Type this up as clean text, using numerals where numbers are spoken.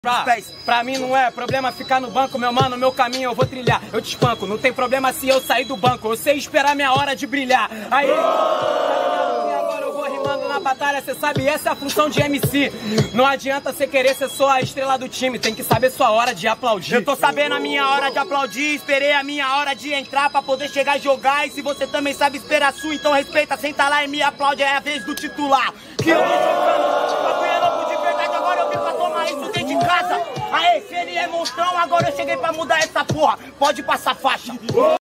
Pra mim não é problema ficar no banco, meu mano, meu caminho eu vou trilhar. Eu te espanco, não tem problema se eu sair do banco. Eu sei esperar minha hora de brilhar. Aí, tá ligado? E agora eu vou rimando na batalha, cê sabe, essa é a função de MC. Não adianta cê querer ser só a estrela do time, tem que saber sua hora de aplaudir. Eu tô sabendo a minha hora de aplaudir, esperei a minha hora de entrar pra poder chegar e jogar. E se você também sabe esperar a sua, então respeita, senta lá e me aplaude, é a vez do titular. Que eu tô jogando, bagulho louco de verdade, agora eu vim pra tomar isso dentro de casa. Aê, se ele é monstrão, agora eu cheguei pra mudar essa porra. Pode passar faixa.